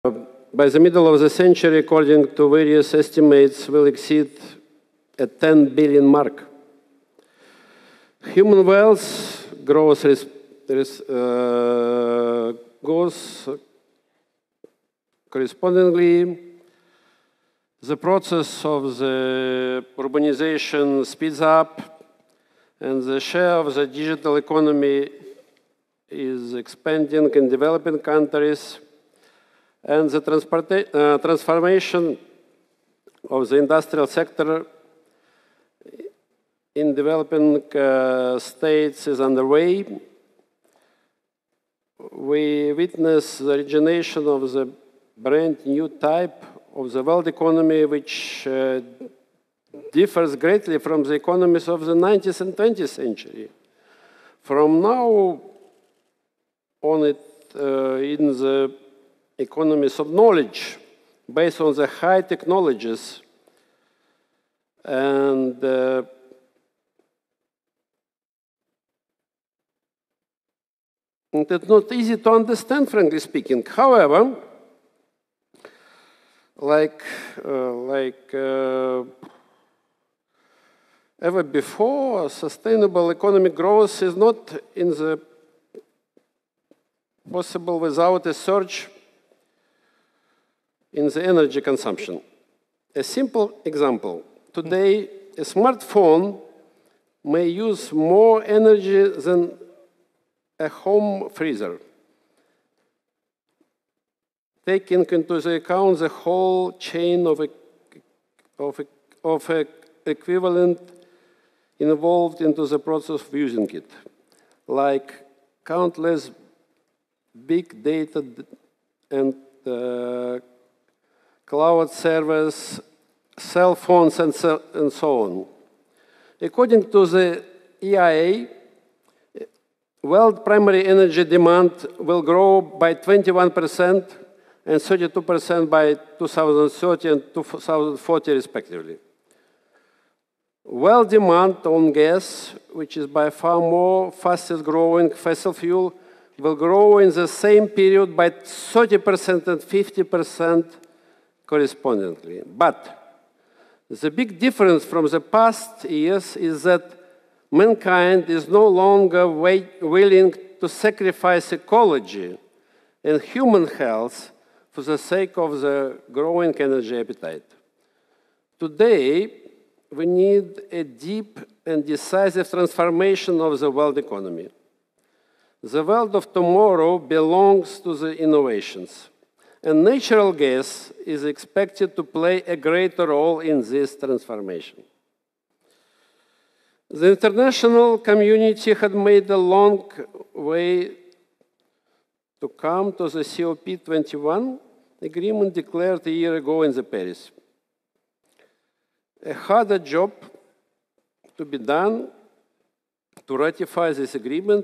by the middle of the century, according to various estimates, will exceed a 10 billion mark. Human wealth grows correspondingly. The process of the urbanization speeds up, and the share of the digital economy is expanding in developing countries, and the transformation of the industrial sector in developing states is underway. We witness the origination of the brand new type of the world economy, which differs greatly from the economies of the 19th and 20th century. From now on, in the economies of knowledge, based on the high technologies, and it's not easy to understand, frankly speaking. However, ever before, sustainable economic growth is not possible without a surge in the energy consumption. A simple example. Today, a smartphone may use more energy than a home freezer, taking into account the whole chain of equivalent involved into the process of using it, like countless big data and cloud servers, cell phones, and so on. According to the EIA, world primary energy demand will grow by 21% and 32% by 2030 and 2040, respectively. World demand on gas, which is by far more fastest growing fossil fuel, will grow in the same period by 30% and 50% correspondingly. But the big difference from the past years is that mankind is no longer willing to sacrifice ecology and human health for the sake of the growing energy appetite. Today, we need a deep and decisive transformation of the world economy. The world of tomorrow belongs to the innovations, and natural gas is expected to play a greater role in this transformation. The international community had made a long way to come to the COP21 agreement declared a year ago in Paris. A harder job to be done to ratify this agreement,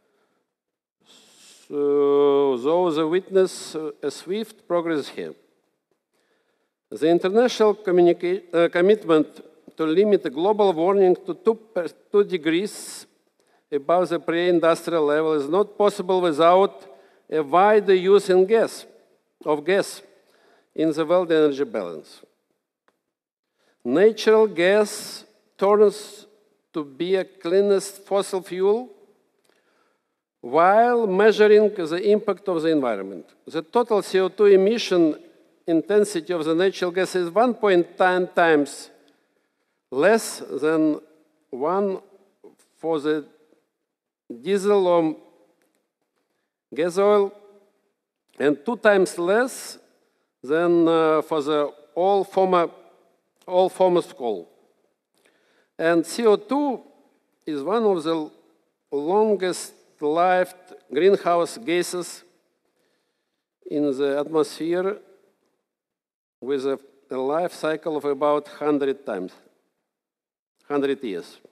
though the witness a swift progress here. The international commitment to limit the global warming to 2 degrees above the pre-industrial level is not possible without a wider use of gas in the world energy balance. Natural gas turns to be a cleanest fossil fuel while measuring the impact of the environment. The total CO2 emission intensity of the natural gas is 1.10 times less than one for the diesel or gas oil, and 2 times less than for the all forms of coal. And CO2 is one of the longest-lived greenhouse gases in the atmosphere, with a life cycle of about 100 years.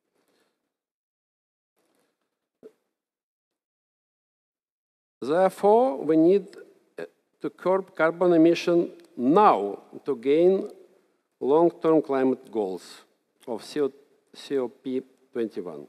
Therefore, we need to curb carbon emission now to gain long-term climate goals of COP21.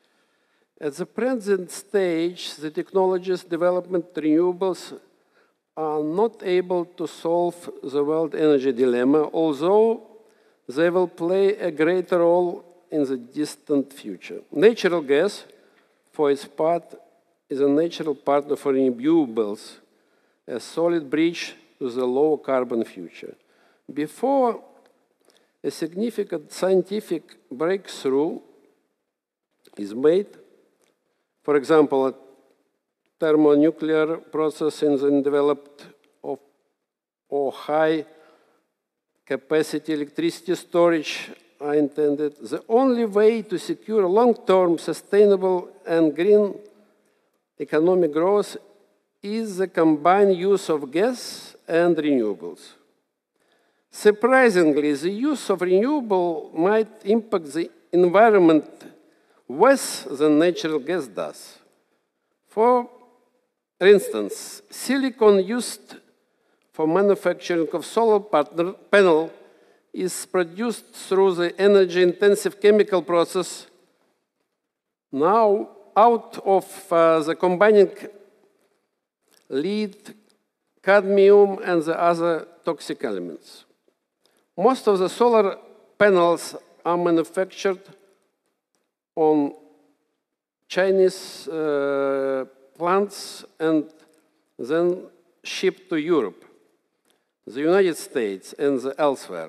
At the present stage, the technologies development renewables are not able to solve the world energy dilemma, although they will play a greater role in the distant future. Natural gas, for its part, is a natural partner for renewables, a solid bridge to the low-carbon future. Before a significant scientific breakthrough is made, for example, a thermonuclear process in the developed or high-capacity electricity storage are intended, the only way to secure long-term sustainable and green economic growth is the combined use of gas and renewables. Surprisingly, the use of renewable might impact the environment worse than natural gas does. For instance, silicon used for manufacturing of solar panel is produced through the energy-intensive chemical process. Now, out of the combining lead, cadmium, and the other toxic elements. Most of the solar panels are manufactured on Chinese plants and then shipped to Europe, the United States, and elsewhere.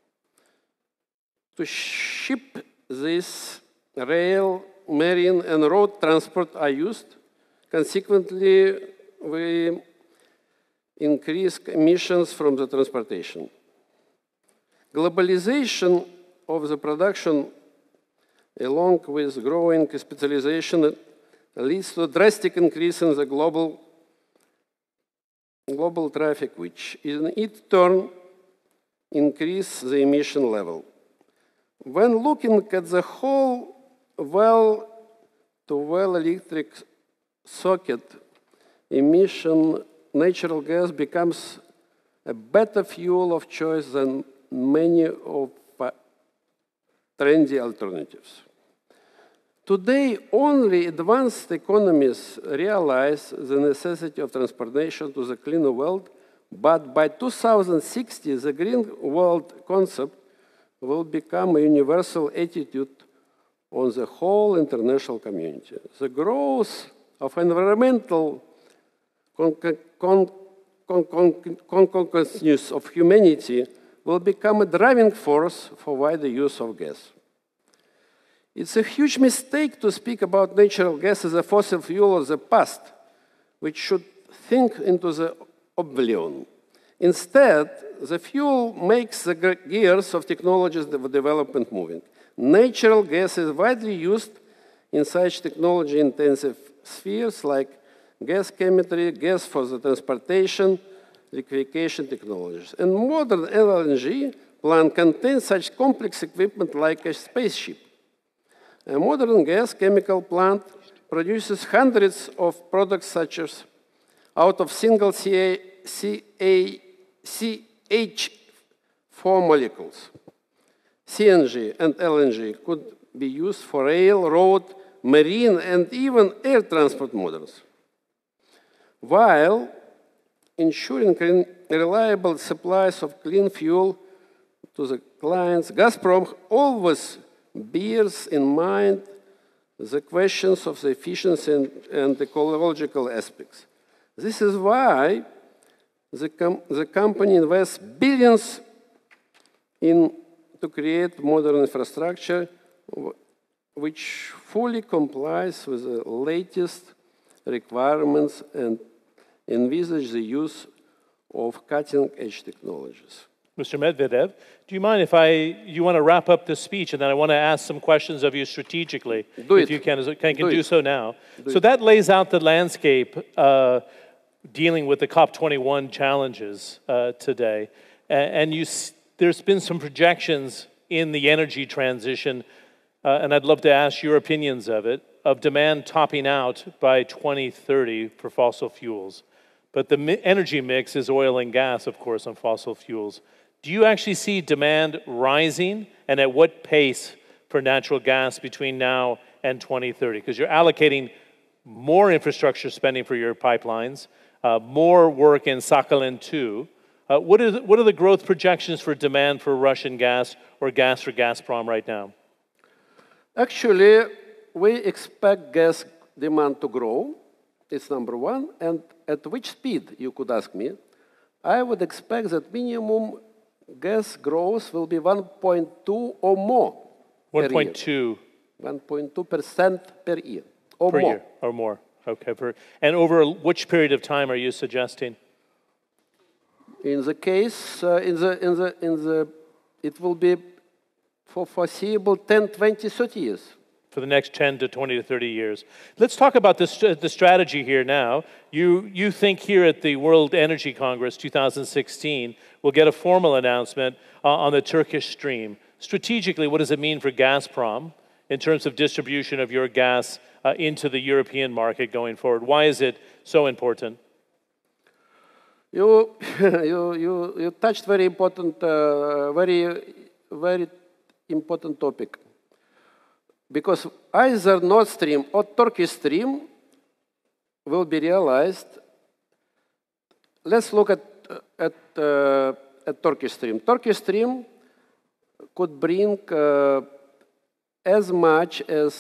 To ship this, rail, marine, and road transport are used. Consequently, we increase emissions from the transportation. Globalization of the production, along with growing specialization, leads to a drastic increase in the global traffic, which in its turn increase the emission level. When looking at the whole well-to-well electric socket emission, natural gas becomes a better fuel of choice than many of trendy alternatives. Today, only advanced economies realize the necessity of transportation to the cleaner world, but by 2060, the green world concept will become a universal attitude on the whole international community. The growth of environmental consciousness of humanity will become a driving force for wider use of gas. It's a huge mistake to speak about natural gas as a fossil fuel of the past, which should think into the oblivion. Instead, the fuel makes the gears of technologies development moving. Natural gas is widely used in such technology-intensive spheres like gas chemistry, gas for the transportation, liquefaction technologies. And modern LNG plant contains such complex equipment like a spaceship. A modern gas chemical plant produces hundreds of products such as out of single CH4 molecules. CNG and LNG could be used for rail, road, marine, and even air transport models. While ensuring reliable supplies of clean fuel to the clients, Gazprom always bears in mind the questions of the efficiency and ecological aspects. This is why the company invests billions to create modern infrastructure which fully complies with the latest requirements and envisage the use of cutting-edge technologies. Mr. Medvedev, do you mind if you want to wrap up this speech, and then I want to ask some questions of you strategically, if you can do so now. So that lays out the landscape dealing with the COP21 challenges today. And there's been some projections in the energy transition, and I'd love to ask your opinions of it, of demand topping out by 2030 for fossil fuels. But the energy mix is oil and gas, of course, on fossil fuels. Do you actually see demand rising, and at what pace for natural gas between now and 2030? Because you're allocating more infrastructure spending for your pipelines. more work in Sakhalin-2. What are the growth projections for demand for Russian gas or gas for Gazprom right now? Actually, we expect gas demand to grow. It's number one. And at which speed, you could ask me? I would expect that minimum gas growth will be 1.2 or more. 1.2. 1.2% per year or per more. Year, or more. Okay. And over which period of time are you suggesting? In the case, it will be for foreseeable 10, 20, 30 years. For the next 10 to 20 to 30 years. Let's talk about the strategy here now. You think here at the World Energy Congress 2016, we'll get a formal announcement on the Turkish stream. Strategically, what does it mean for Gazprom in terms of distribution of your gas into the European market going forward? Why is it so important? You touched very important, very important topic. Because either Nord Stream or Turkish Stream will be realized. Let's look at Turkish Stream. Turkish Stream could bring as much as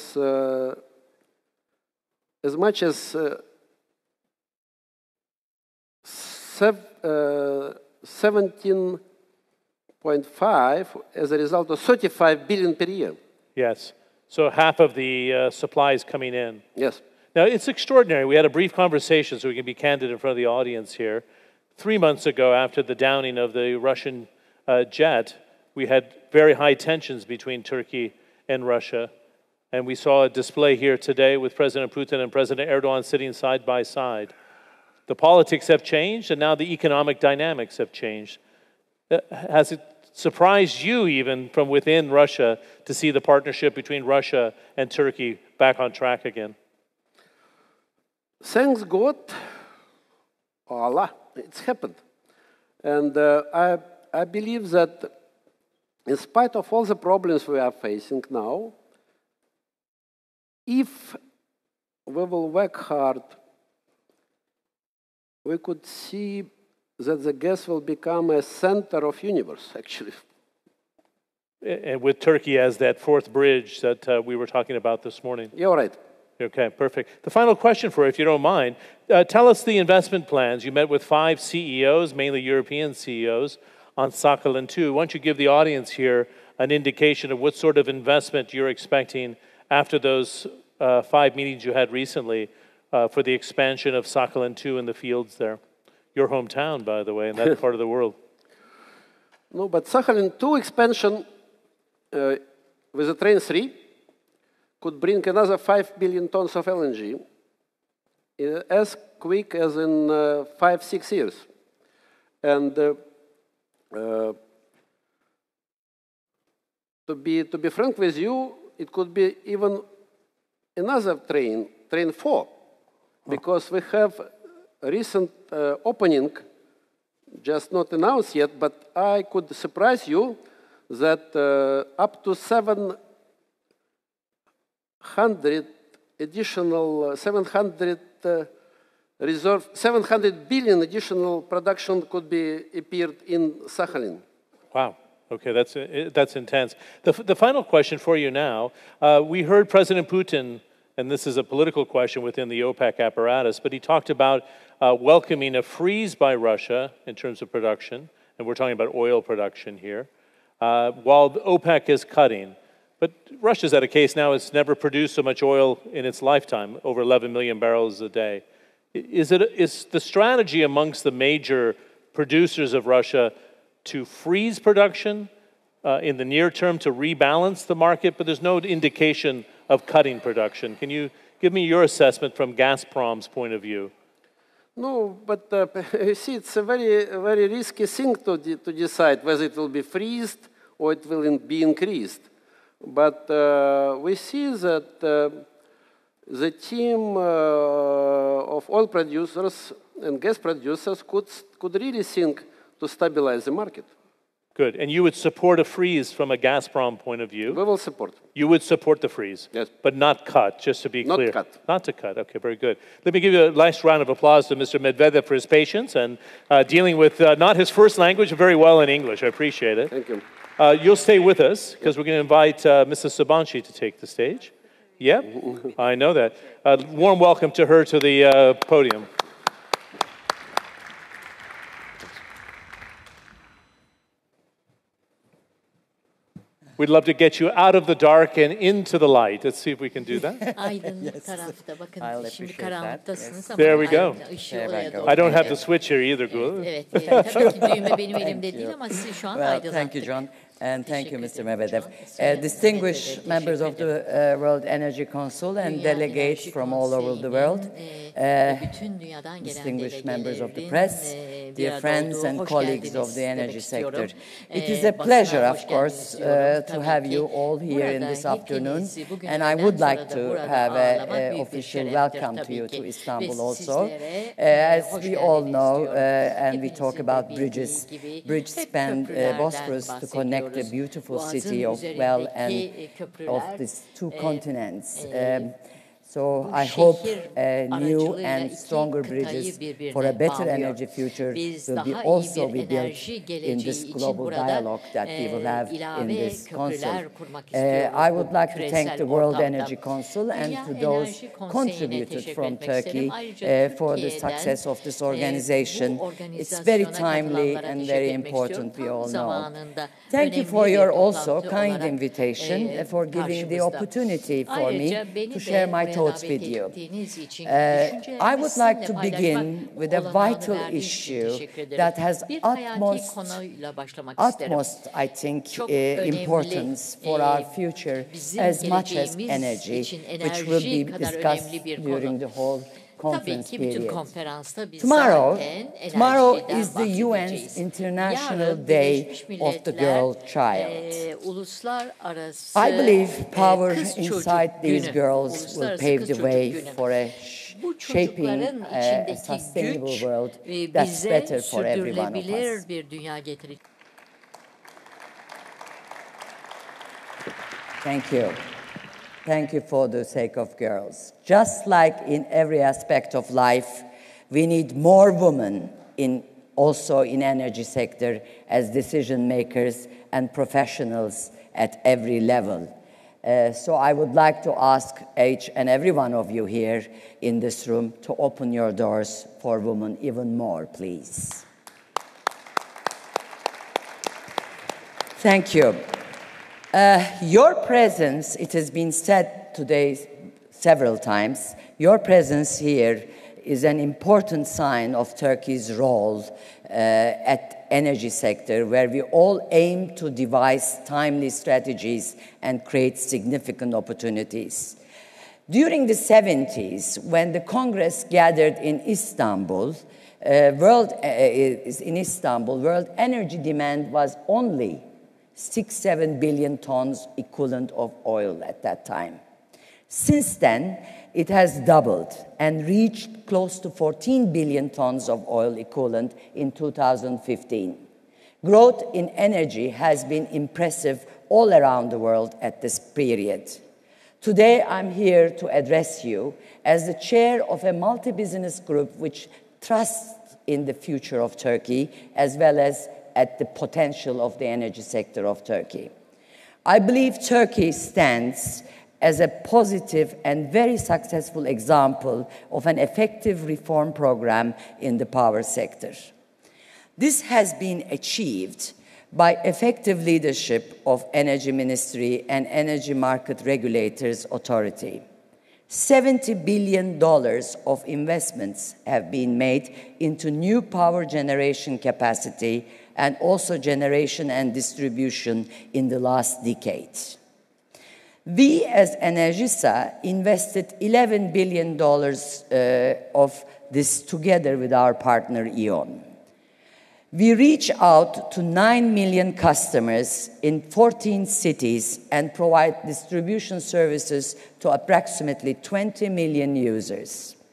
17.5 as a result of 35 billion per year. Yes. So half of the supply is coming in. Yes. Now, it's extraordinary. We had a brief conversation, so we can be candid in front of the audience here. 3 months ago, after the downing of the Russian jet, we had very high tensions between Turkey and Russia. And we saw a display here today with President Putin and President Erdogan sitting side by side. The politics have changed, and now the economic dynamics have changed. Has it surprised you, even from within Russia, to see the partnership between Russia and Turkey back on track again? Thanks God, Allah, it's happened. And I believe that in spite of all the problems we are facing now, if we will work hard, we could see that the gas will become a center of universe, actually. And with Turkey as that fourth bridge that we were talking about this morning. You're right. Okay, perfect. The final question for you, if you don't mind, tell us the investment plans. You met with 5 CEOs, mainly European CEOs, on Sakhalin-2. Why don't you give the audience here an indication of what sort of investment you're expecting after those 5 meetings you had recently for the expansion of Sakhalin-2 in the fields there? Your hometown, by the way, in that part of the world. No, but Sakhalin-2 expansion with the Train 3 could bring another 5 billion tons of LNG as quick as in 5-6 years. And to be frank with you, it could be even another train, Train 4, because we have a recent opening, just not announced yet, but I could surprise you that up to 700 billion additional production could be appeared in Sakhalin. Wow. Okay, that's intense. The final question for you now, we heard President Putin, and this is a political question within the OPEC apparatus, but he talked about welcoming a freeze by Russia in terms of production, and we're talking about oil production here, while the OPEC is cutting. But Russia's at a case now, it's never produced so much oil in its lifetime, over 11 million barrels a day. Is the strategy amongst the major producers of Russia to freeze production in the near term to rebalance the market, but there's no indication of cutting production? Can you give me your assessment from Gazprom's point of view? No, but you see, it's a very risky thing to decide whether it will be freezed or it will be increased. But we see that the team of oil producers and gas producers could really think to stabilize the market. Good. And you would support a freeze from a Gazprom point of view? We will support. You would support the freeze? Yes. But not cut, just to be clear. Not cut. Not to cut. Okay, very good. Let me give you a nice round of applause to Mr. Medvedev for his patience and dealing with not his first language very well in English. I appreciate it. Thank you. You'll stay with us because we're going to invite Mrs. Sabanci to take the stage. Yep, I know that. Warm welcome to her to the podium. We'd love to get you out of the dark and into the light. Let's see if we can do that. There we go. I don't have the switch here either, Güler. Well, thank you, John. And thank you, Mr. Medvedev. Distinguished members of the World Energy Council and delegates from all over the world, distinguished members of the press, dear friends and colleagues of the energy sector. It is a pleasure, of course, to have you all here in this afternoon, and I would like to have an official welcome to you to Istanbul also. As we all know, and we talk about bridges, bridges span Bosphorus to connect the beautiful city of well and of these two continents. So I hope new and stronger bridges for a better energy future will also be built in this global dialogue that we will have in this council. I would like to thank the World Energy Council and to those contributed from Turkey for the success of this organization. It's very timely and very important, we all know. Thank you for your also kind invitation, for giving the opportunity for me to share my thoughts with you. I would like to begin with a vital issue that has utmost, I think, importance for our future as much as energy, which will be discussed during the whole conference period. Tomorrow is the UN's International Day of the Girl Child. I believe power inside these girls will pave the way for a shaping a sustainable world that's better for every one of us. Thank you. Thank you for the sake of girls. Just like in every aspect of life, we need more women also in energy sector as decision makers and professionals at every level. So I would like to ask each and every one of you here in this room to open your doors for women even more, please. Thank you. Your presence, it has been said today several times, your presence here is an important sign of Turkey's role at energy sector, where we all aim to devise timely strategies and create significant opportunities. During the 70s, when the Congress gathered in Istanbul, world energy demand was only 6-7 billion tons equivalent of oil at that time. Since then, it has doubled and reached close to 14 billion tons of oil equivalent in 2015. Growth in energy has been impressive all around the world at this period. Today, I'm here to address you as the chair of a multi-business group which trusts in the future of Turkey as well as at the potential of the energy sector of Turkey. I believe Turkey stands as a positive and very successful example of an effective reform program in the power sector. This has been achieved by effective leadership of Energy Ministry and Energy Market Regulators Authority. $70 billion of investments have been made into new power generation capacity and also generation and distribution in the last decade. We, as Enerjisa, invested $11 billion of this together with our partner, E.ON. We reach out to 9 million customers in 14 cities and provide distribution services to approximately 20 million users.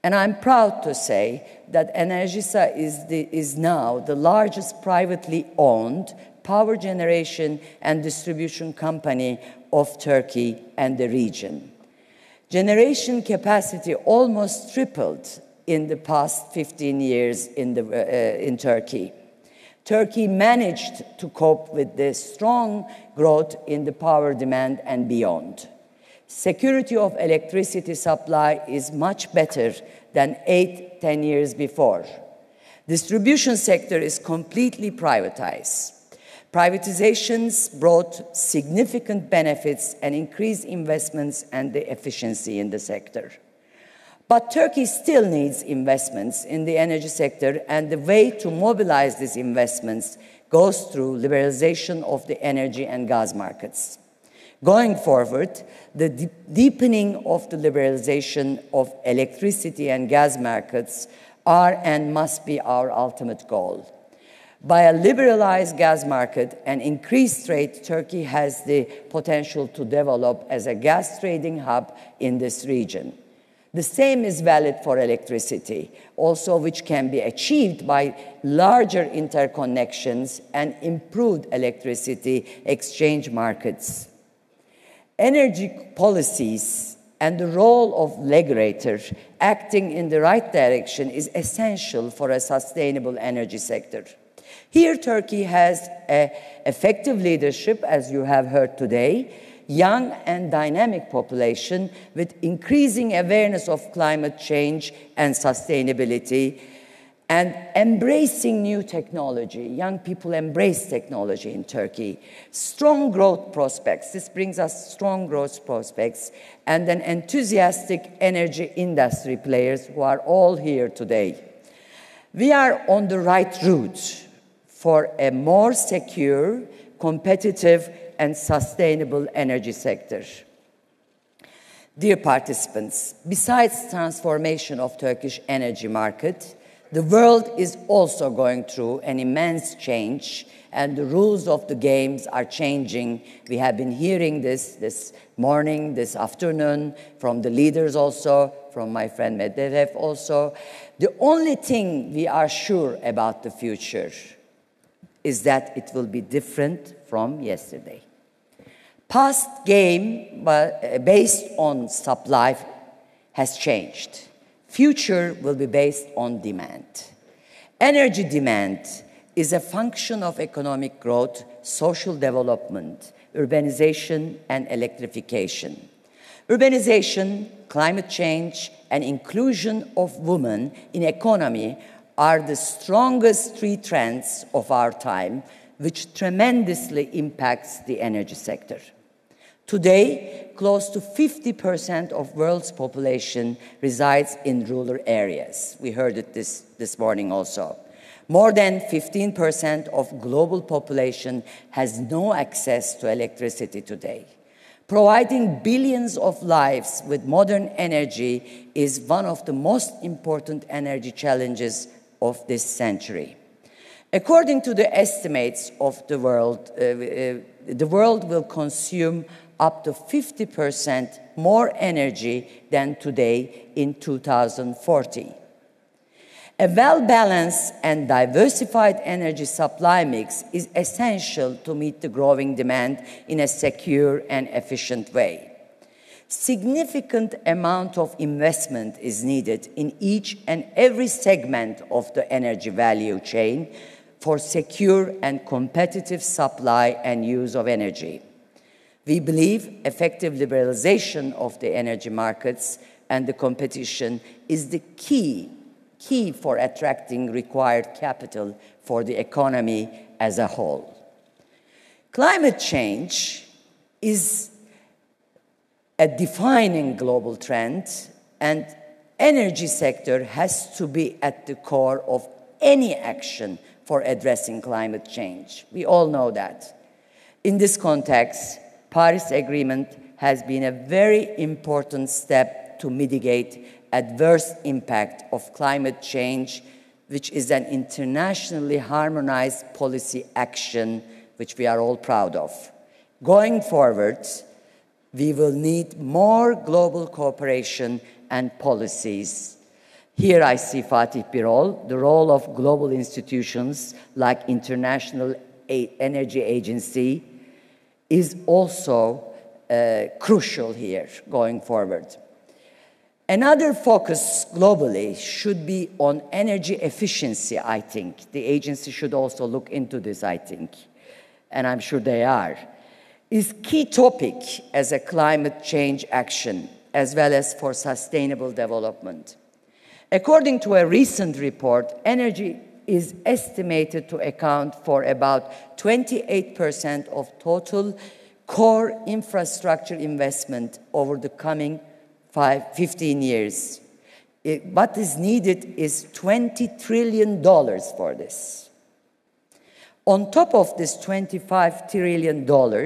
And I'm proud to say that Enerjisa is now the largest privately owned power generation and distribution company of Turkey and the region. Generation capacity almost tripled in the past 15 years in Turkey. Turkey managed to cope with the strong growth in the power demand and beyond. Security of electricity supply is much better than 8-10 years before. Distribution sector is completely privatized. Privatizations brought significant benefits and increased investments and the efficiency in the sector. But Turkey still needs investments in the energy sector, and the way to mobilize these investments goes through liberalization of the energy and gas markets. Going forward, the deepening of the liberalization of electricity and gas markets are and must be our ultimate goal. By a liberalized gas market and increased trade, Turkey has the potential to develop as a gas trading hub in this region. The same is valid for electricity, also which can be achieved by larger interconnections and improved electricity exchange markets. Energy policies and the role of regulator acting in the right direction is essential for a sustainable energy sector. Here, Turkey has effective leadership, as you have heard today, young and dynamic population with increasing awareness of climate change and sustainability, and embracing new technology. Young people embrace technology in Turkey. Strong growth prospects. This brings us strong growth prospects, and an enthusiastic energy industry players who are all here today. We are on the right route for a more secure, competitive, and sustainable energy sector. Dear participants, besides transformation of Turkish energy market, the world is also going through an immense change, and the rules of the games are changing. We have been hearing this morning, this afternoon, from the leaders also, from my friend Medvedev also. The only thing we are sure about the future is that it will be different from yesterday. Past game based on supply has changed. Future will be based on demand. Energy demand is a function of economic growth, social development, urbanization, and electrification. Urbanization, climate change, and inclusion of women in economy are the strongest three trends of our time, which tremendously impacts the energy sector. Today, close to 50% of world's population resides in rural areas. We heard it this morning also. More than 15% of global population has no access to electricity today. Providing billions of lives with modern energy is one of the most important energy challenges of this century. According to the estimates of the world will consume up to 50% more energy than today in 2040. A well-balanced and diversified energy supply mix is essential to meet the growing demand in a secure and efficient way. Significant amount of investment is needed in each and every segment of the energy value chain for secure and competitive supply and use of energy. We believe effective liberalization of the energy markets and the competition is the key for attracting required capital for the economy as a whole. Climate change is a defining global trend, and energy sector has to be at the core of any action for addressing climate change. We all know that. In this context, Paris Agreement has been a very important step to mitigate adverse impact of climate change, which is an internationally harmonized policy action which we are all proud of. Going forward, we will need more global cooperation and policies. Here I see Fatih Birol. The role of global institutions like International Energy Agency is also crucial here going forward. Another focus globally should be on energy efficiency, I think. The agency should also look into this, I think, and I'm sure they are. Is key topic as a climate change action, as well as for sustainable development. According to a recent report, energy is estimated to account for about 28% of total core infrastructure investment over the coming 15 years. What is needed is $20 trillion for this. On top of this $25 trillion,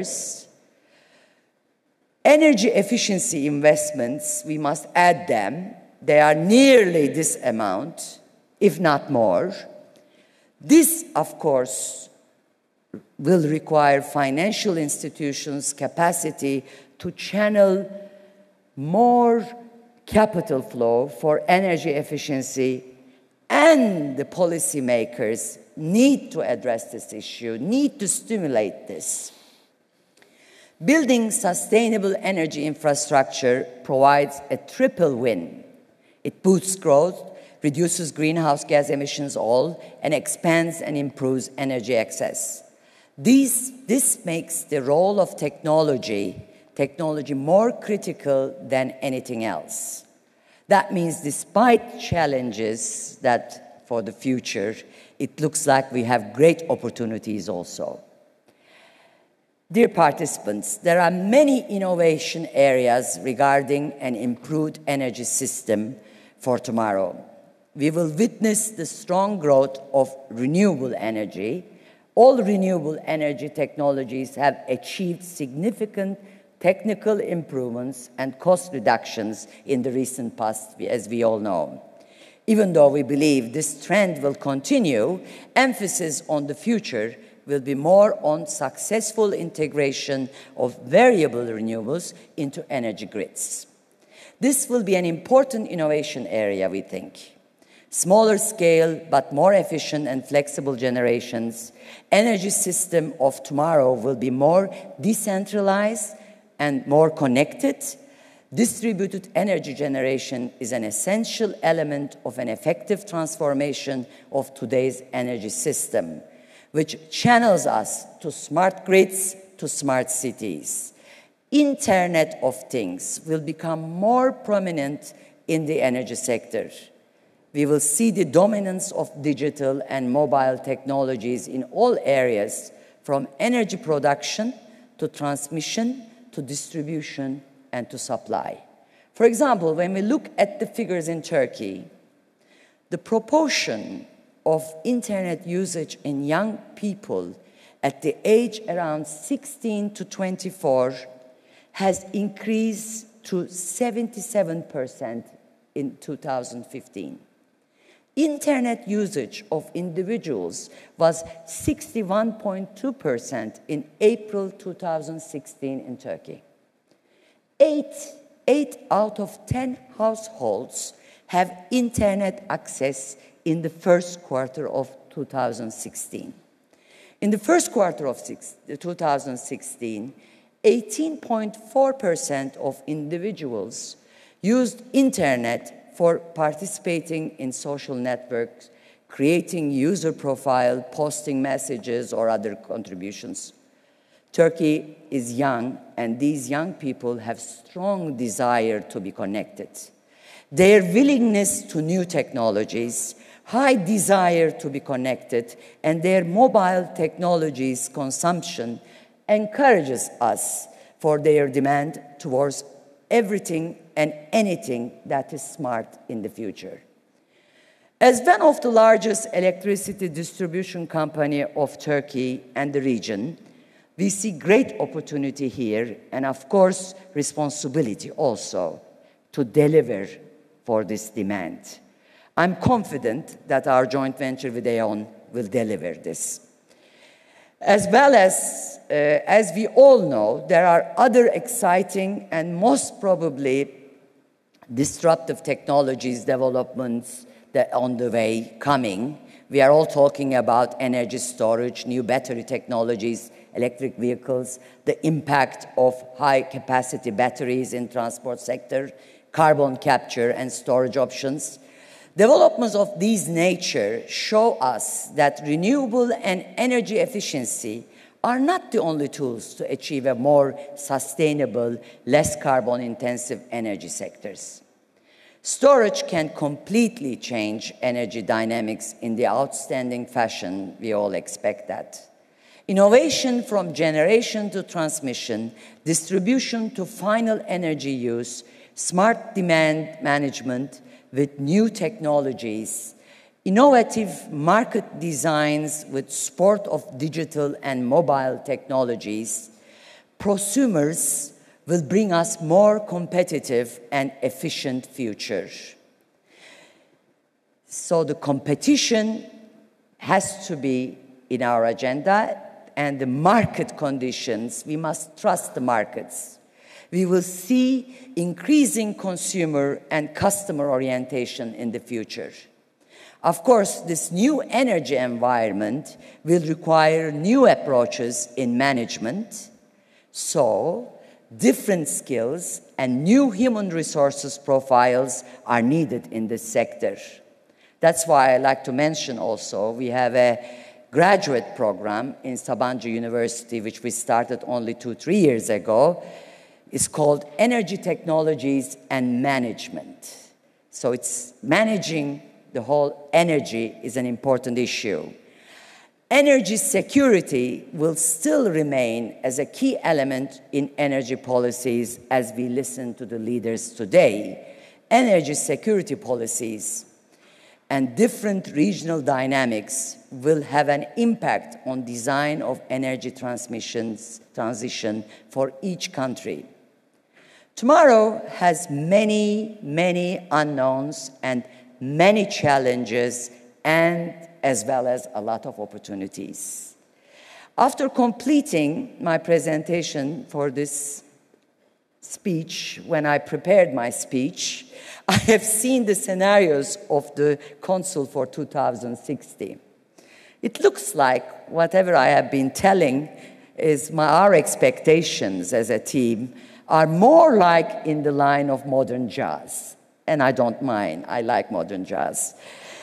energy efficiency investments, we must add them. They are nearly this amount, if not more. This, of course, will require financial institutions' capacity to channel more capital flow for energy efficiency, and the policymakers need to address this issue, need to stimulate this. Building sustainable energy infrastructure provides a triple win. It boosts growth, reduces greenhouse gas emissions all, and expands and improves energy access. This makes the role of technology more critical than anything else. That means despite challenges that for the future, it looks like we have great opportunities also. Dear participants, there are many innovation areas regarding an improved energy system for tomorrow. We will witness the strong growth of renewable energy. All renewable energy technologies have achieved significant technical improvements and cost reductions in the recent past, as we all know. Even though we believe this trend will continue, emphasis on the future will be more on successful integration of variable renewables into energy grids. This will be an important innovation area, we think. Smaller scale, but more efficient and flexible generations, energy system of tomorrow will be more decentralized and more connected. Distributed energy generation is an essential element of an effective transformation of today's energy system, which channels us to smart grids, to smart cities. Internet of Things will become more prominent in the energy sector. We will see the dominance of digital and mobile technologies in all areas, from energy production to transmission to distribution and to supply. For example, when we look at the figures in Turkey, the proportion of internet usage in young people at the age around 16 to 24 has increased to 77% in 2015. Internet usage of individuals was 61.2% in April 2016 in Turkey. 8 out of 10 households have internet access in the first quarter of 2016. In the first quarter of 2016, 18.4% of individuals used internet for participating in social networks, creating user profile, posting messages, or other contributions. Turkey is young, and these young people have strong desire to be connected. Their willingness to new technologies, high desire to be connected, and their mobile technologies consumption encourages us for their demand towards everything and anything that is smart in the future. As one of the largest electricity distribution company of Turkey and the region, we see great opportunity here and, of course, responsibility also to deliver for this demand. I'm confident that our joint venture with E.ON will deliver this. As well as we all know, there are other exciting and most probably disruptive technologies developments that on the way coming. We are all talking about energy storage, new battery technologies, electric vehicles, the impact of high-capacity batteries in transport sector, carbon capture and storage options. Developments of these nature show us that renewable and energy efficiency are not the only tools to achieve a more sustainable, less carbon-intensive energy sectors. Storage can completely change energy dynamics in the outstanding fashion we all expect that. Innovation from generation to transmission, distribution to final energy use, smart demand management with new technologies, innovative market designs with support of digital and mobile technologies, prosumers will bring us more competitive and efficient future. So the competition has to be in our agenda, and the market conditions, we must trust the markets. We will see increasing consumer and customer orientation in the future. Of course, this new energy environment will require new approaches in management, so different skills and new human resources profiles are needed in this sector. That's why I like to mention also, we have a graduate program in Sabanci University, which we started only 2-3 years ago. It's called Energy Technologies and Management. So it's managing the whole energy is an important issue. Energy security will still remain as a key element in energy policies as we listen to the leaders today. Energy security policies and different regional dynamics will have an impact on design of energy transition for each country. Tomorrow has many, many unknowns and many challenges, and as well as a lot of opportunities. After completing my presentation for this speech, when I prepared my speech, I have seen the scenarios of the Council for 2060. It looks like whatever I have been telling is our expectations as a team are more like in the line of modern jazz. And I don't mind, I like modern jazz.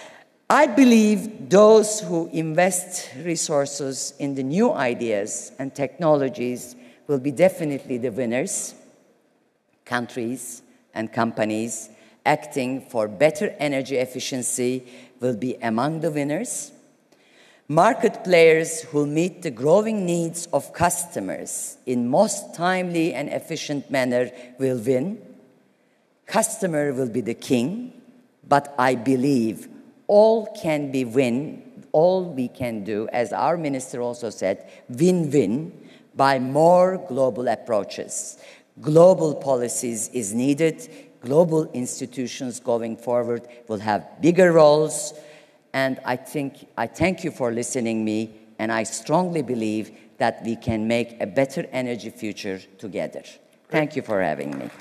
I believe those who invest resources in the new ideas and technologies will be definitely the winners. Countries and companies acting for better energy efficiency will be among the winners. Market players who meet the growing needs of customers in most timely and efficient manner will win. Customer will be the king, but I believe all can be win, all we can do, as our minister also said, win-win by more global approaches. Global policies is needed. Global institutions going forward will have bigger roles. And I thank you for listening to me, and I strongly believe that we can make a better energy future together. Thank you for having me.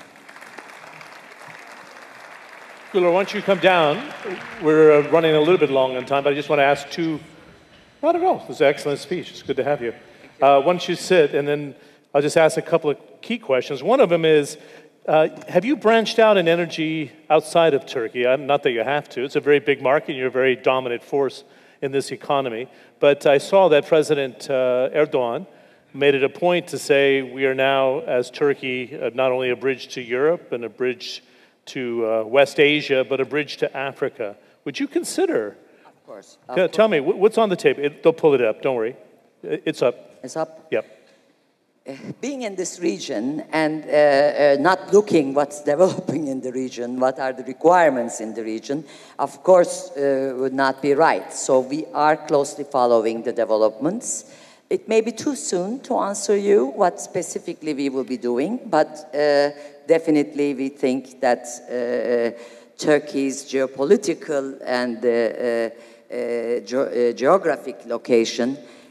Güler, why don't you come down? We're running a little bit long on time, but I just want to ask two, not at all, it was an excellent speech. It's good to have you. Why don't you sit, and then I'll just ask a couple of key questions. One of them is, have you branched out in energy outside of Turkey? Not that you have to. It's a very big market, and you're a very dominant force in this economy. But I saw that President Erdogan made it a point to say we are now, as Turkey, not only a bridge to Europe and a bridge to West Asia, but a bridge to Africa. Would you consider? Of course. Tell me, what's on the table? They'll pull it up, don't worry. It's up. It's up? Yep. Being in this region and not looking what's developing in the region, what are the requirements in the region, of course, would not be right. So we are closely following the developments. It may be too soon to answer you what specifically we will be doing, but definitely we think that Turkey's geopolitical and geographic location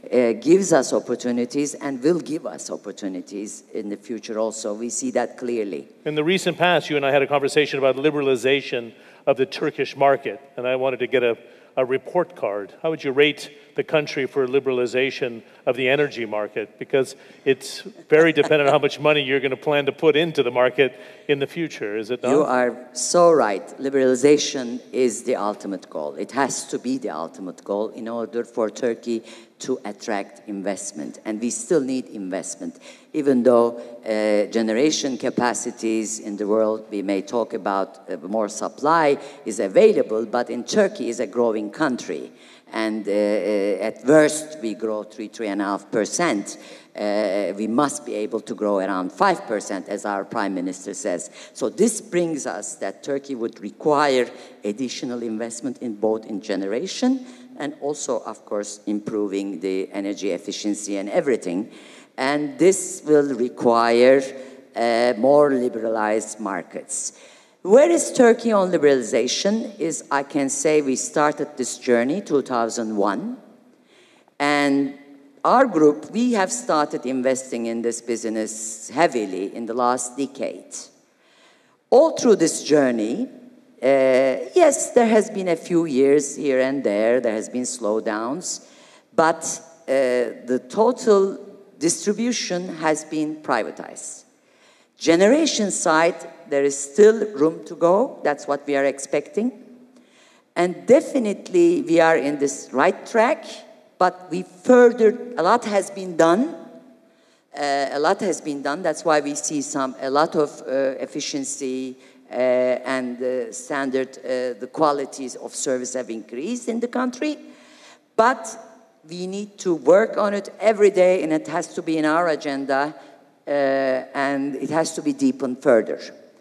gives us opportunities and will give us opportunities in the future also. We see that clearly. In the recent past, you and I had a conversation about liberalization of the Turkish market, and I wanted to get a report card. How would you rate the country for liberalization of the energy market? Because it's very dependent on how much money you're going to plan to put into the market in the future, is it not? You are so right. Liberalization is the ultimate goal. It has to be the ultimate goal in order for Turkey to attract investment. And we still need investment. Even though generation capacities in the world, we may talk about more supply is available, but in Turkey is a growing country. And at worst, we grow 3.5%. We must be able to grow around 5%, as our Prime Minister says. So this brings us that Turkey would require additional investment in both in generation and also, of course, improving the energy efficiency and everything. And this will require more liberalized markets. Where is Turkey on liberalization? I can say we started this journey 2001. And our group, we have started investing in this business heavily in the last decade. All through this journey, yes, there has been a few years here and there has been slowdowns, but the total distribution has been privatized. Generation side, there is still room to go. That's what we are expecting. And definitely we are in this right track, but a lot has been done. A lot has been done. That's why we see a lot of efficiency and the qualities of service have increased in the country. But we need to work on it every day, and it has to be in our agenda, and it has to be deepened further.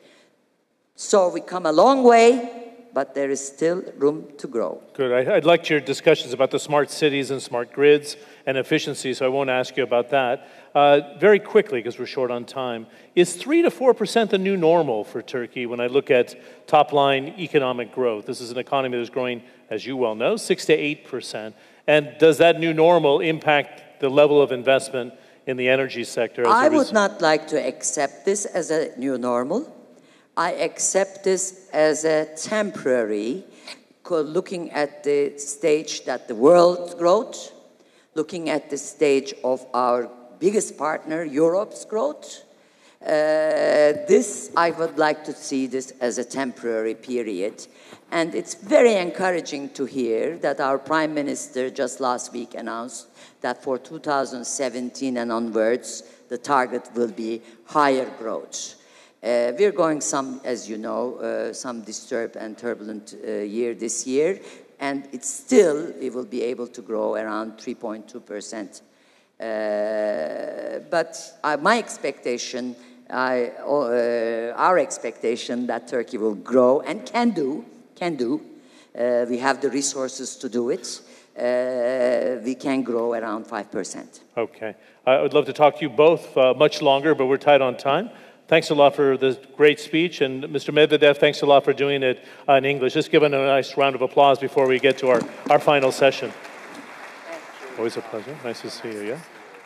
So we come a long way, but there is still room to grow. Good. I'd like your discussions about the smart cities and smart grids and efficiency, so I won't ask you about that. Very quickly, because we're short on time, is 3 to 4% the new normal for Turkey when I look at top-line economic growth? This is an economy that is growing, as you well know, 6 to 8%. And does that new normal impact the level of investment in the energy sector? I would not like to accept this as a new normal. I accept this as a temporary, looking at the stage that the world growth, looking at the stage of our biggest partner, Europe's growth. I would like to see this as a temporary period. And it's very encouraging to hear that our Prime Minister just last week announced that for 2017 and onwards, the target will be higher growth. We're going as you know, some disturbed and turbulent year this year, and we will be able to grow around 3.2%. But my expectation, our expectation that Turkey will grow and can do. We have the resources to do it. We can grow around 5%. Okay. I would love to talk to you both much longer, but we're tight on time. Thanks a lot for the great speech, and Mr. Medvedev, thanks a lot for doing it in English. Just give him a nice round of applause before we get to our final session. Always a pleasure. Nice to see you, yeah?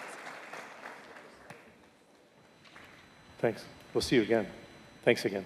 Thanks. We'll see you again. Thanks again.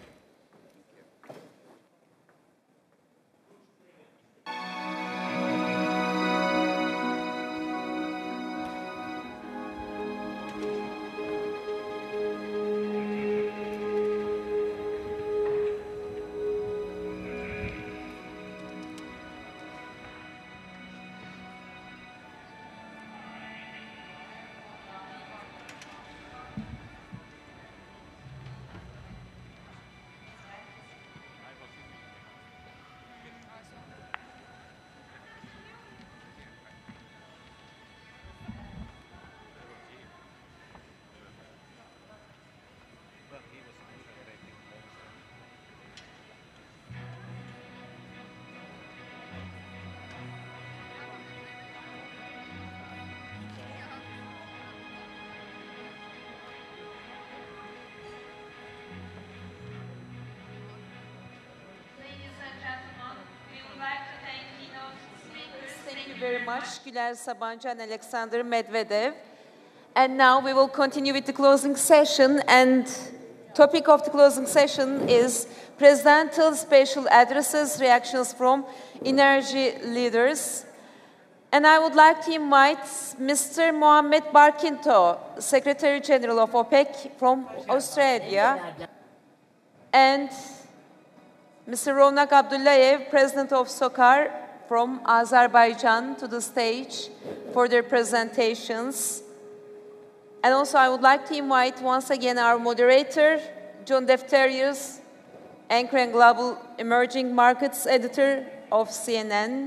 Ladies and gentlemen, we would like to thank Keynote speakers. Thank you you very much, Güler Sabanci and Alexander Medvedev. And now we will continue with the closing session. And topic of the closing session is presidential special addresses, reactions from energy leaders. And I would like to invite Mr. Mohammed Barkinto, Secretary General of OPEC from Australia, and Mr. Ronak Abdullayev, President of SOCAR from Azerbaijan, to the stage for their presentations. And also I would like to invite once again our moderator, John Defterios, Anchor and Global Emerging Markets Editor of CNN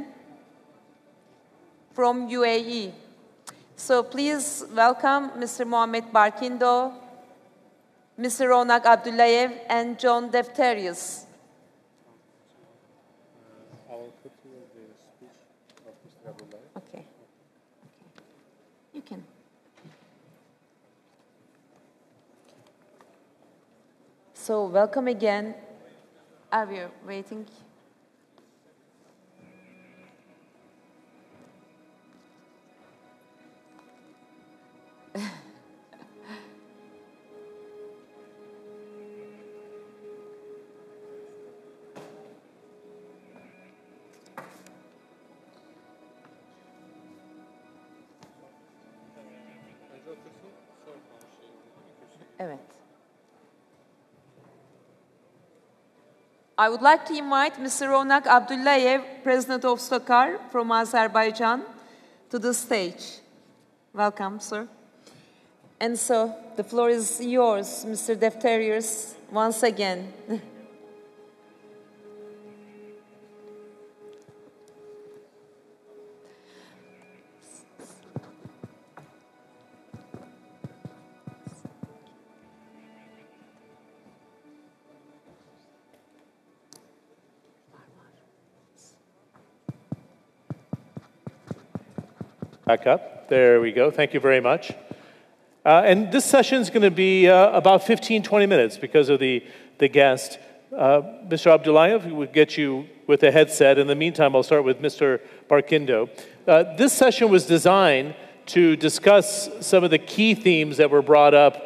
from UAE. So please welcome Mr. Mohammed Barkindo, Mr. Ronak Abdullayev, and John Defterios. Okay. You can. So welcome again. Are we waiting? Evet. I would like to invite Mr. Ronak Abdullayev, President of SOCAR from Azerbaijan, to the stage. Welcome, sir. And so the floor is yours, Mr. Defterios, once again. Back up. There we go. Thank you very much. And this session is going to be about 15, 20 minutes because of the guest. Mr. Abdullayev will get you with a headset. In the meantime, I'll start with Mr. Barkindo. This session was designed to discuss some of the key themes that were brought up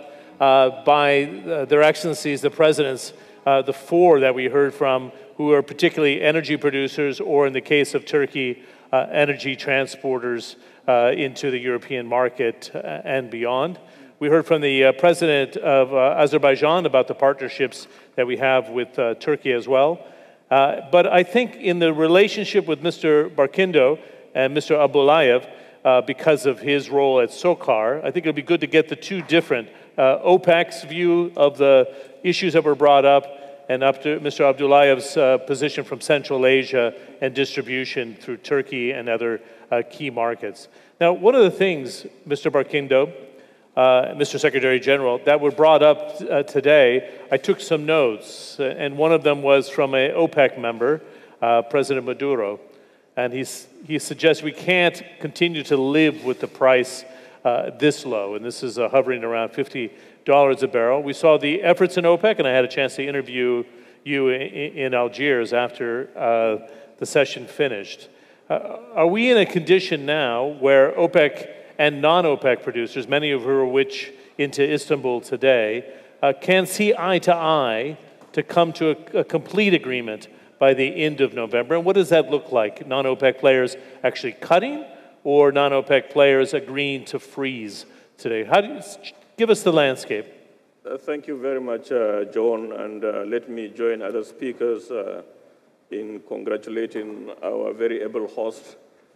by Their Excellencies, the Presidents, the four that we heard from, who are particularly energy producers, or in the case of Turkey, energy transporters into the European market and beyond. We heard from the President of Azerbaijan about the partnerships that we have with Turkey as well. But I think in the relationship with Mr. Barkindo and Mr. Abdullayev, because of his role at SOCAR, I think it would be good to get the two different OPEC's view of the issues that were brought up, and up to Mr. Abdullayev's position from Central Asia and distribution through Turkey and other key markets. Now, one of the things, Mr. Barkindo, Mr. Secretary General, that were brought up today, I took some notes, and one of them was from an OPEC member, President Maduro, and he suggests we can't continue to live with the price this low, and this is hovering around $50 a barrel. We saw the efforts in OPEC, and I had a chance to interview you in Algiers after the session finished. Are we in a condition now where OPEC and non-OPEC producers, many of which into Istanbul today, can see eye to eye to come to a complete agreement by the end of November? And what does that look like? Non-OPEC players actually cutting, or non-OPEC players agreeing to freeze today? Give us the landscape. Thank you very much, John, and let me join other speakers in congratulating our very able host,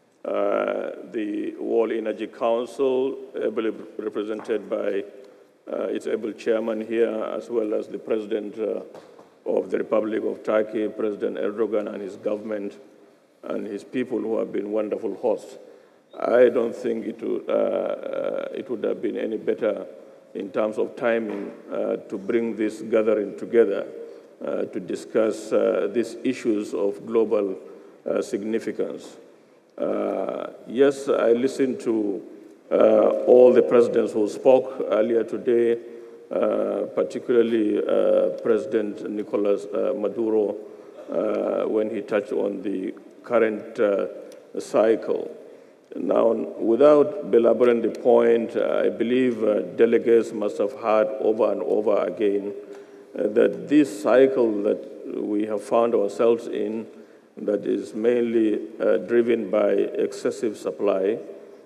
the World Energy Council, ably represented by its able chairman here, as well as the President of the Republic of Turkey, President Erdogan, and his government, and his people who have been wonderful hosts. I don't think it would have been any better in terms of timing to bring this gathering together to discuss these issues of global significance. Yes, I listened to all the presidents who spoke earlier today, particularly President Nicolas Maduro, when he touched on the current cycle. Now, without belaboring the point, I believe delegates must have heard over and over again that this cycle that we have found ourselves in, that is mainly driven by excessive supply,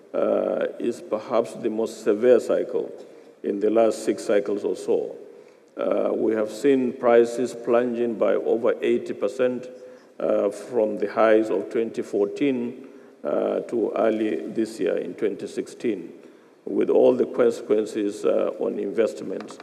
is perhaps the most severe cycle in the last 6 cycles or so. We have seen prices plunging by over 80% from the highs of 2014 to early this year in 2016, with all the consequences on investments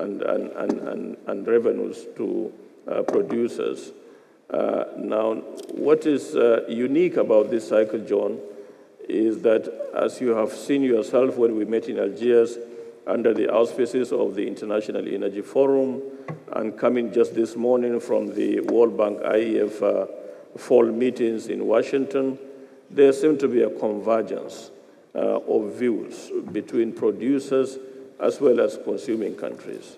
and revenues to producers. Now, what is unique about this cycle, John, is that as you have seen yourself when we met in Algiers under the auspices of the International Energy Forum and coming just this morning from the World Bank IEF fall meetings in Washington, there seems to be a convergence of views between producers as well as consuming countries.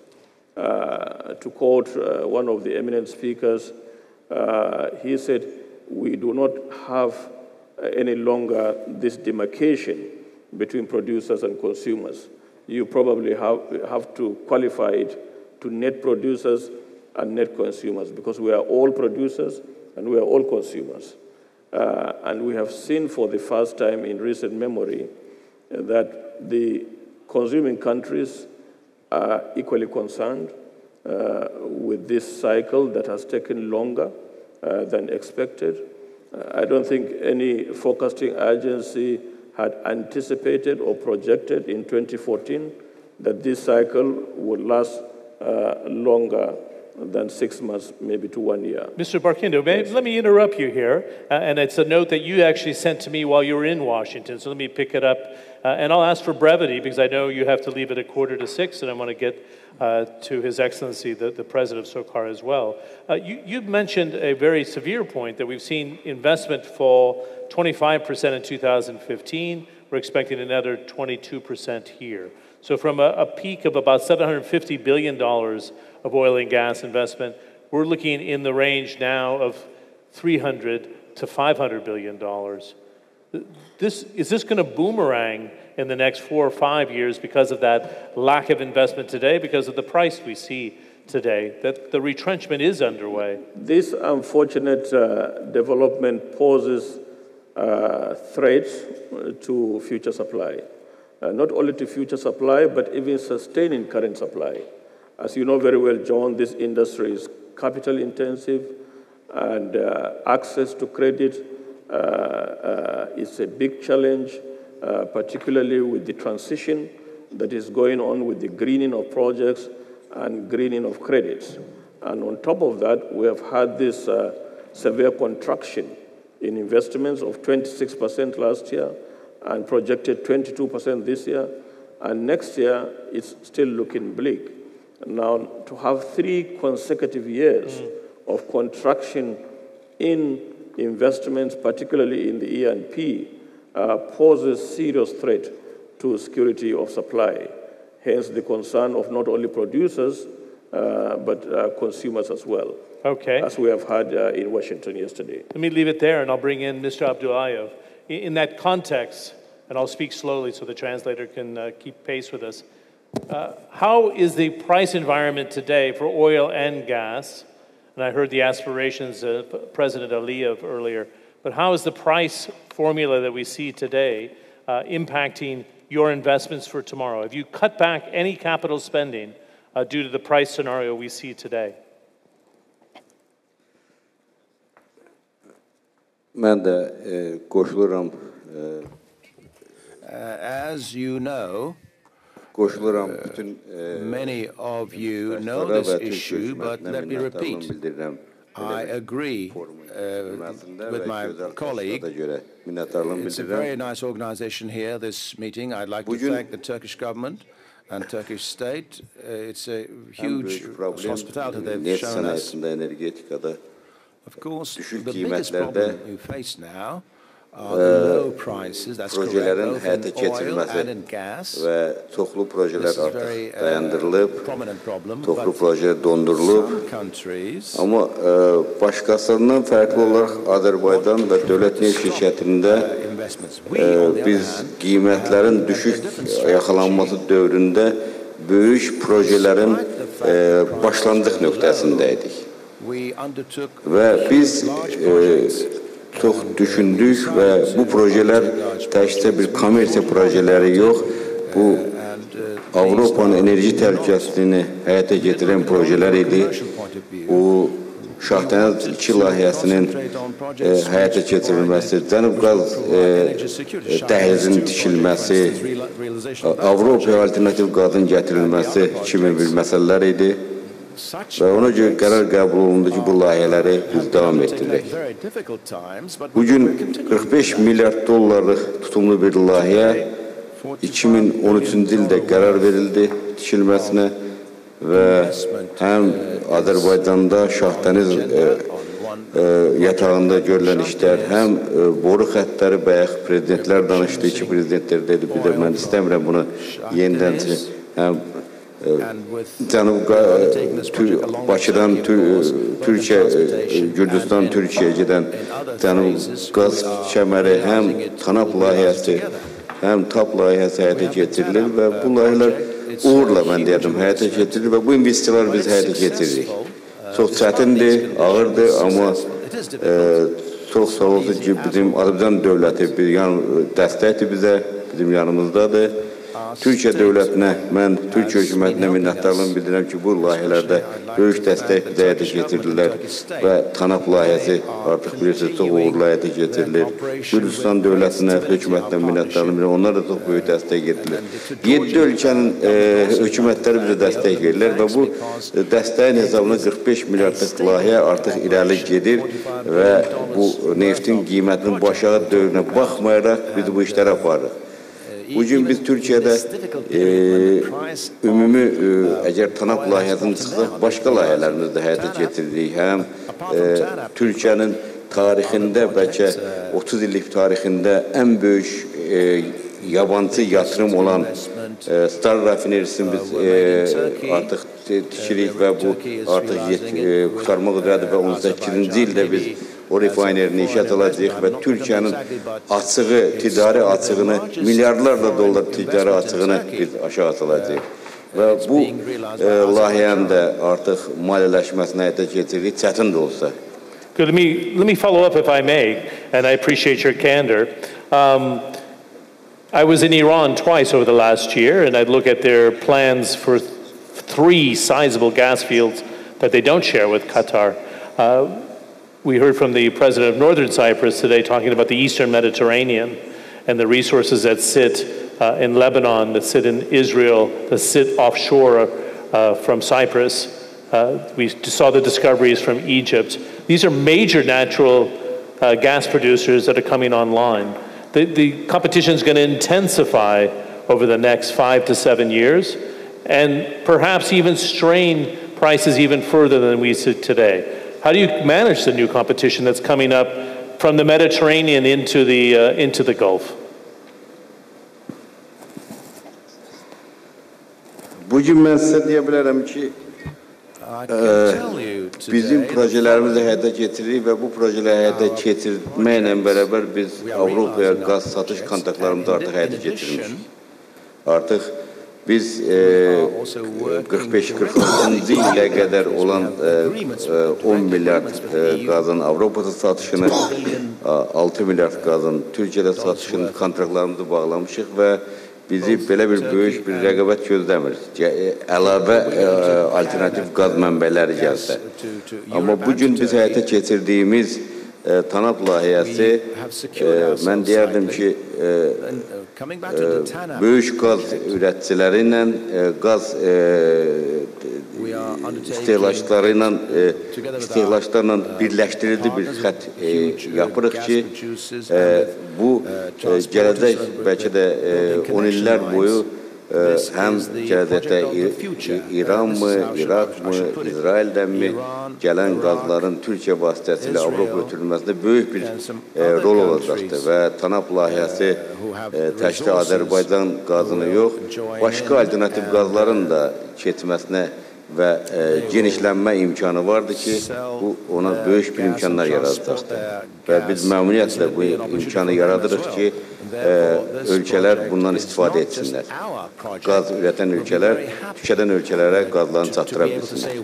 To quote one of the eminent speakers, he said, we do not have any longer this demarcation between producers and consumers. You probably have to qualify it to net producers and net consumers, because we are all producers and we are all consumers. And we have seen for the first time in recent memory that the consuming countries are equally concerned with this cycle that has taken longer than expected. I don't think any forecasting agency had anticipated or projected in 2014 that this cycle would last longer than 6 months, maybe to 1 year. Mr. Barkindo, let me interrupt you here, and it's a note that you actually sent to me while you were in Washington, so let me pick it up, and I'll ask for brevity, because I know you have to leave at 5:45, and I want to get to His Excellency, the President of SOCAR as well. You've mentioned a very severe point that we've seen investment fall 25% in 2015, we're expecting another 22% here. So from a peak of about $750 billion of oil and gas investment, we're looking in the range now of $300 to $500 billion. Is this going to boomerang in the next 4 or 5 years because of that lack of investment today, because of the price we see today, that the retrenchment is underway? This unfortunate development poses threats to future supply. Not only to future supply, but even sustaining current supply. As you know very well, John, this industry is capital intensive, and access to credit is a big challenge, particularly with the transition that is going on with the greening of projects and greening of credits. And on top of that, we have had this severe contraction in investments of 26% last year, and projected 22% this year, and next year it's still looking bleak. Now, to have 3 consecutive years of contraction in investments, particularly in the E&P, poses serious threat to security of supply. Hence the concern of not only producers, but consumers as well. Okay. As we have had in Washington yesterday. Let me leave it there, and I'll bring in Mr. Abdullayev. In that context, and I'll speak slowly so the translator can keep pace with us, how is the price environment today for oil and gas? And I heard the aspirations of President Aliyev earlier, but how is the price formula that we see today impacting your investments for tomorrow? Have you cut back any capital spending due to the price scenario we see today? As you know, many of you know this issue, but let me repeat. I agree with my colleague. It's a very nice organization here, this meeting. I'd like to thank the Turkish government and Turkish state. It's a huge hospitality they've shown us. Of course, the biggest problem we face now projelerin həyata keçirilməsi və çoxlu projelər artıq dayandırılıb, çoxlu projelər dondurulub. Amma başqasından fərqli olaraq Azərbaycan və Dövlət Neft şirkətində biz qiymətlərin düşük yaxalanması dövründə böyük projelerin başlanğıc nöqtəsindəydik. Və biz çox düşündük və bu projelər təkcə bir kommersiya projeləri yox, bu Avropanın enerji təhlükəsizliyini həyata gətirən projelər idi. Bu Şahdəniz 2 layihəsinin həyata keçirilməsi, Cənub qaz dəhlizinin tikilməsi, Avropaya alternativ qazın gətirilməsi kimi bir məsələlər idi. Və ona görə qərar qəbul olundu ki, bu layihələri biz davam etdirək. Bugün 45 milyard dollarlıq tutumlu bir layihə 2013-cü ildə qərar verildi tikilməsinə və həm Azərbaycanda Şahdəniz yatağında görülən işlər, həm boru xəttləri bayaq prezidentlər danışdı, iki prezidentlər dedi, bir də mən istəmirəm bunu yenidən həm Bakıdan Türkiyə, Gürcüstan, Türkiyəyə gedən Cənub qaz kəməri, həm TANAP layihəsi, həm TAP layihəsi həyata keçirilir və bu layihələr uğurla, mən deyərdim, həyata keçirilir və bu investisiyalar biz həyata keçiririk. Çox çətindir, ağırdır, amma çox sağ olsun ki, bizim Azərbaycan dövləti dəstəkdir bizə, bizim yanımızdadır. Türkiyə dövlətinə, mən Türkiyə hökumətinə minnətdarlığımı bildirəm ki, bu layihələrdə böyük dəstək bizə həyata keçirdilər və TANAP layihəsi artıq bilirsiniz, çox uğurlu həyata keçirilir. Gürcüstan dövlətinə, hökumətinə minnətdarlığımı bildirəm, onlar da çox böyük dəstək getdiler. 7 ölkənin hökumətləri bizə dəstək verirlər və bu dəstəyin hesabına 45 milyardlıq layihə artıq irəli gedir və bu neftin qiymətinin aşağı dövrünə baxmayaraq biz bu işləri aparırıq. Bugün biz Türkiye'de ümumi eğer TANAP layihəsini çıxsaq, başqa layihələrimizdə həyata getiririk. Həm Türkiye'nin tarixində, bəlkə 30 illik tarixində ən böyük yabancı yatırım olan Star rafinerisini biz artıq tikirik və bu artıq qurtarmaq üzrədir və 18-ci ildə biz o refinerini işə salacağıq və Türkiye'nin açığı, ticari açığını, milyardlarla dollar ticari açığını biz aşağı salacağıq. Və bu layihənin də artıq maliyyələşməsini həyata keçiririk, çətin də olsa. Good. Let me follow up if I may, and I appreciate your candor. I was in Iran twice over the last year, and I'd look at their plans for 3 sizable gas fields that they don't share with Qatar. We heard from the president of Northern Cyprus today talking about the Eastern Mediterranean and the resources that sit in Lebanon, that sit in Israel, that sit offshore from Cyprus. We saw the discoveries from Egypt. These are major natural gas producers that are coming online. The competition is going to intensify over the next 5 to 7 years and perhaps even strain prices even further than we see today. How do you manage the new competition that's coming up from the Mediterranean into the Gulf? Bugün ben size diyebilirim ki bizim projelerimizi həyata getiririk və bu projeləri həyata keçirməklə beraber biz Avrupaya gaz satış kontaktlarımızı artıq həyata geçirmişik. Artıq biz 45-46-cı ilə qədər olan 10 milyard qazın Avropada satışını, 6 milyard qazın Türkiye'də satışını kontraktlarımızı bağlamışıq və bizi belə bir böyük bir rəqabət gözləmir. Əlavə alternativ qaz mənbələri gəlsə. Amma bugün biz həyata keçirdiyimiz TANAP layihəsi, mən deyərdim ki, böyük qaz üreticiləri ilə, qaz istehlakçılarla birləşdirildi bir xət yapırıq ki, bu gələcək bəlkə də 10 illər boyu hem gələcəkdə İran mı, İraq mı, İsraildən mi gələn qazların Türkiyə vasitəsilə Avropa ötürülməsində böyük bir rol olacaqdır və TANAP layihəsi təkcə Azərbaycan qazını yox, başqa alternativ qazların da keçməsinə və genişlənmə imkanı vardır ki, bu ona böyük bir imkanlar yaradacaqdır. Və biz məmnuniyyətlə bu imkanı yaradırıq ki, ölkələr bundan istifadə etsinlər. Qaz üreten ülkeler, tüketen ülkelere gazlarını çattıra bilsinler.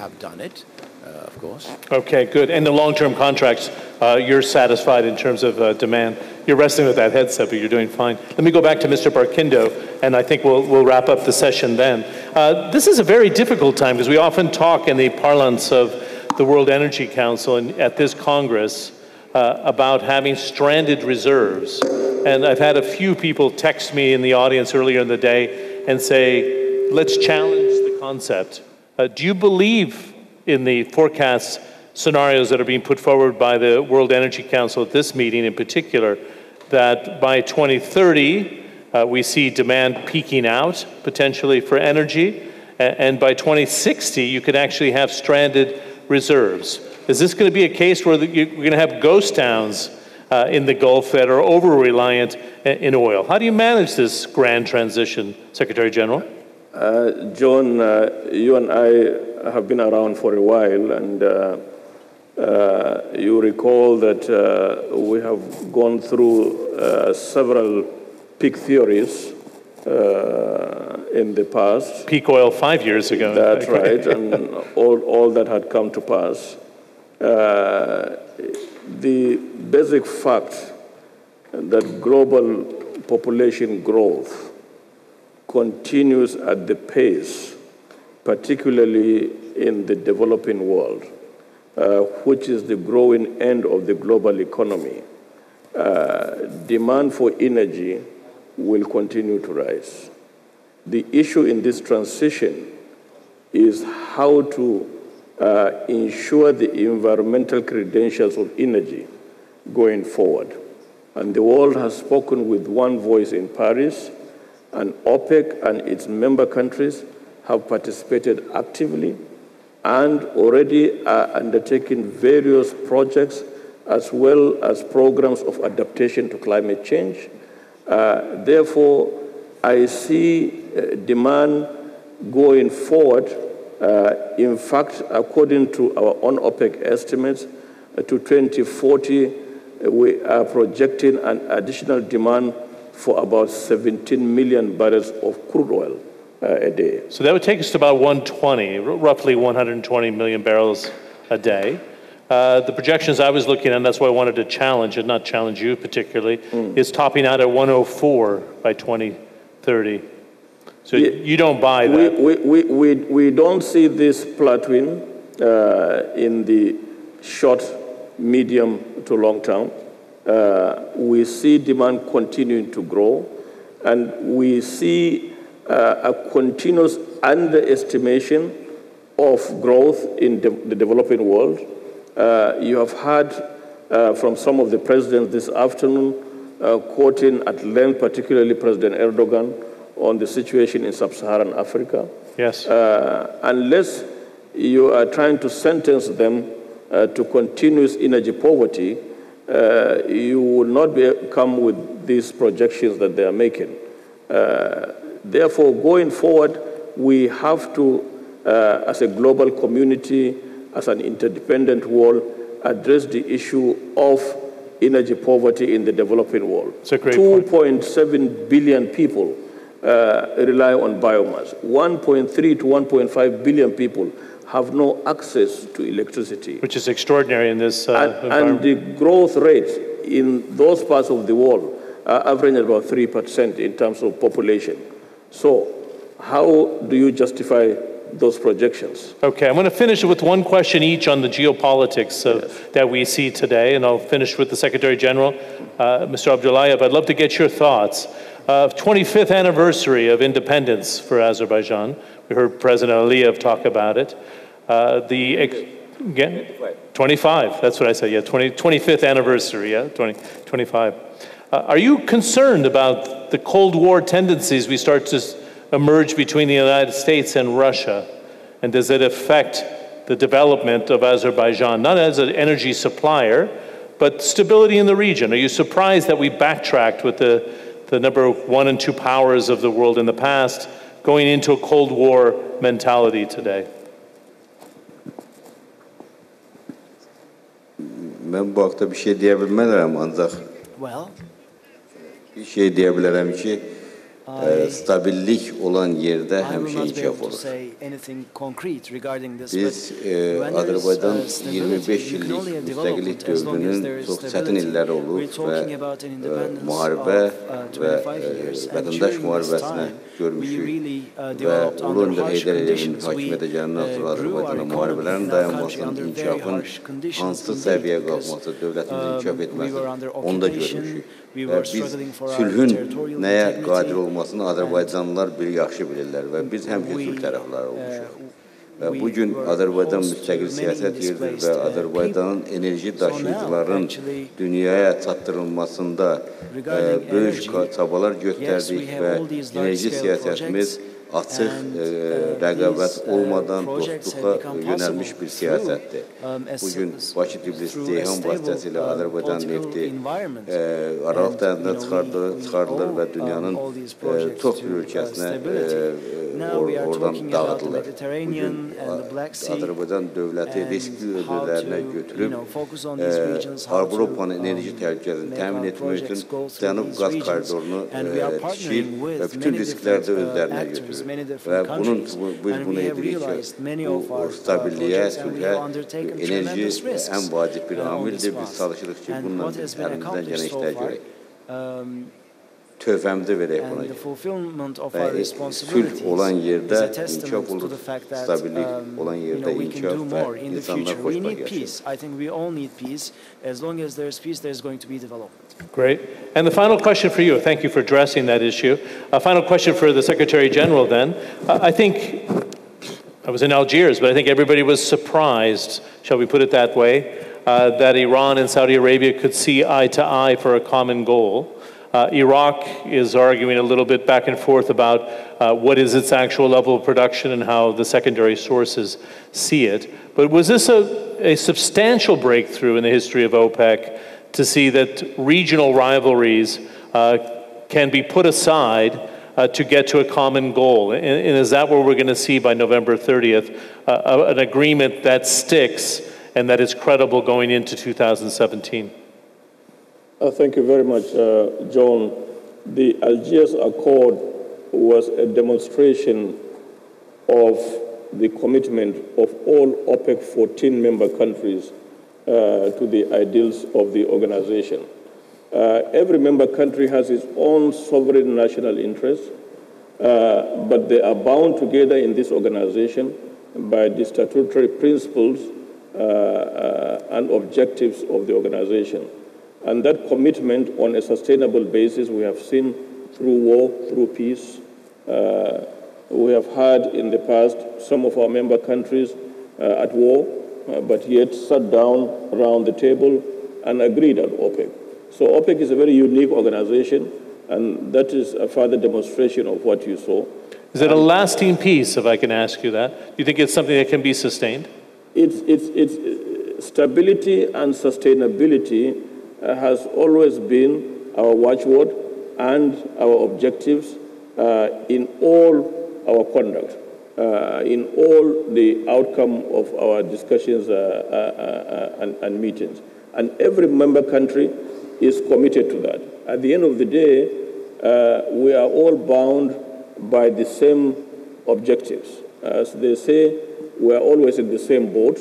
Okay, good. And the long-term contracts, you're satisfied in terms of demand. You're wrestling with that headset, but you're doing fine. Let me go back to Mr. Barkindo, and I think we'll wrap up the session then. This is a very difficult time because we often talk in the parlance of the World Energy Council and at this Congress about having stranded reserves. And I've had a few people text me in the audience earlier in the day and say, let's challenge the concept. Do you believe in the forecast scenarios that are being put forward by the World Energy Council at this meeting in particular, that by 2030, we see demand peaking out potentially for energy, and by 2060, you could actually have stranded reserves? Is this going to be a case where we're going to have ghost towns in the Gulf that are over-reliant in oil? How do you manage this grand transition, Secretary General? John, you and I have been around for a while, and you recall that we have gone through several peak theories in the past. Peak oil 5 years ago. That's right, and all that had come to pass. The basic fact that global population growth continues at the pace, particularly in the developing world, which is the growing end of the global economy, demand for energy will continue to rise. The issue in this transition is how to ensure the environmental credentials of energy going forward. And the world has spoken with one voice in Paris, and OPEC and its member countries have participated actively and already are undertaking various projects as well as programs of adaptation to climate change. Therefore, I see demand going forward. In fact, according to our own OPEC estimates, to 2040, we are projecting an additional demand for about 17 million barrels of crude oil a day. So that would take us to about 120, roughly 120 million barrels a day. The projections I was looking at, and that's why I wanted to challenge, and not challenge you particularly, is topping out at 104 by 2030. So you don't buy that? We don't see this plateauing in the short, medium to long term. We see demand continuing to grow, and we see a continuous underestimation of growth in the developing world. You have heard from some of the presidents this afternoon quoting at length, particularly President Erdogan, on the situation in sub-Saharan Africa. Yes. Unless you are trying to sentence them to continuous energy poverty, you will not come with these projections that they are making. Therefore, going forward, we have to, as a global community, as an interdependent world, address the issue of energy poverty in the developing world. 2.7 billion people rely on biomass. 1.3 to 1.5 billion people have no access to electricity. Which is extraordinary in this environment. And the growth rate in those parts of the world are averaging about 3% in terms of population. So how do you justify those projections? Okay, I'm going to finish with one question each on the geopolitics that we see today, and I'll finish with the Secretary General, Mr. Abdullayev. I'd love to get your thoughts. 25th anniversary of independence for Azerbaijan. We heard President Aliyev talk about it. 25, that's what I said, yeah, 25th anniversary, yeah, 25. Are you concerned about the Cold War tendencies we start to emerge between the United States and Russia? And does it affect the development of Azerbaijan, not as an energy supplier, but stability in the region? Are you surprised that we backtracked with the number 1 and 2 powers of the world in the past, going into a Cold War mentality today? Ben bu haqda bir şey diyebilmem ancaq bir şey diyebilirim ki stabillik olan yerde həmişə inkişaf olur. Biz Azərbaycan 25 illik müstəqillik dövrünün çox çətin illəri olub və müharibə və vətəndaş müharibəsinə görmüşük və Ulu Öndər Heydər Əliyevin hakimiyyətə gələndən sonra Azərbaycana müharibələrin dayanmasının, inkişafın hansı səviyyəyə qalxması, dövlətimizin inkişaf etməsi, onu da görmüşük. Və biz sülhün nəyə qadir olmasını Azərbaycanlılar yaxşı bilirlər və biz həmişə sülh tərəfləri olmuşuq. Və bugün Azərbaycan müstəqil siyasət yeridir və Azərbaycanın enerji daşıyıcıların dünyaya çatdırılmasında böyük çabalar göstərdik və enerji siyasətimiz açıq rəqabət olmadan dostluğa yönəlmiş bir siyasətdir. Bugün Bakı-Tbilisi-Ceyhan vasitəsilə Azərbaycan nefti Aralıq dənizində çıxarılır və dünyanın çox bir ölkəsinə oradan dağıdılır. Bugün Azərbaycan dövləti riskli ödüllərinə götürüb Avropanın enerji təhlükəsini təmin etmək üçün Cənub qaz koridorunu tikir və bütün riskləri də özlərinə götürür. Və biz bunu edirik ki, bu stabilliyə, sülhə, enerji ən vacib bir amildir. Biz çalışırıq ki, bununla əlimizdən gələn işlər görək. Tövhəmdə verək buna və sülh olan yerdə inkişaf olur, stabillik olan yerdə inkişaf və insanlar xoşbəxt yaşayır. Great. And the final question for you, thank you for addressing that issue. A final question for the Secretary General then. I think, I was in Algiers, but I think everybody was surprised, shall we put it that way, that Iran and Saudi Arabia could see eye to eye for a common goal. Iraq is arguing a little bit back and forth about what is its actual level of production and how the secondary sources see it. But was this a substantial breakthrough in the history of OPEC to see that regional rivalries can be put aside to get to a common goal? And is that what we're going to see by November 30th, an agreement that sticks and that is credible going into 2017? Thank you very much, John. The Algiers Accord was a demonstration of the commitment of all OPEC 14 member countries to the ideals of the organization. Every member country has its own sovereign national interests, but they are bound together in this organization by the statutory principles and objectives of the organization. And that commitment on a sustainable basis we have seen through war, through peace. We have had in the past some of our member countries at war, but yet sat down around the table and agreed on OPEC. So OPEC is a very unique organization, and that is a further demonstration of what you saw. Is it a lasting peace, if I can ask you that? Do you think it's something that can be sustained? It's stability and sustainability has always been our watchword and our objectives in all our conduct, in all the outcome of our discussions and meetings. And every member country is committed to that. At the end of the day, we are all bound by the same objectives. As they say, we are always in the same boat,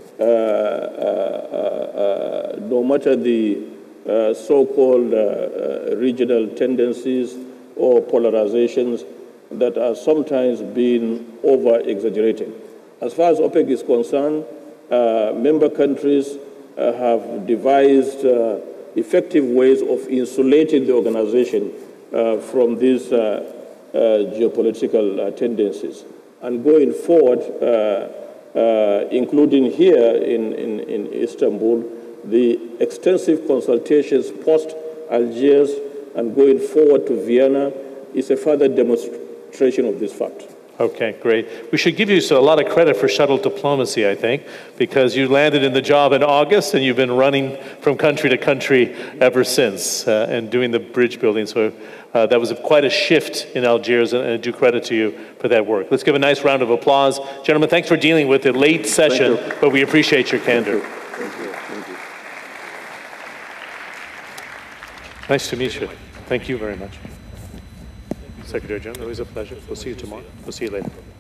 no matter the so-called regional tendencies or polarizations that are sometimes being over-exaggerated. As far as OPEC is concerned, member countries have devised effective ways of insulating the organization from these geopolitical tendencies. And going forward, including here in Istanbul, the extensive consultations post-Algiers and going forward to Vienna is a further demonstration demonstration of this fact. Okay, great. We should give you a lot of credit for shuttle diplomacy, I think, because you landed in the job in August and you've been running from country to country ever since and doing the bridge building. So that was quite a shift in Algiers, and I do credit to you for that work. Let's give a nice round of applause. Gentlemen, thanks for dealing with the late session, but we appreciate your candor. Thank you. Nice to meet you. Thank you very much. Secretary General, always a pleasure. We'll see you tomorrow. We'll see you later.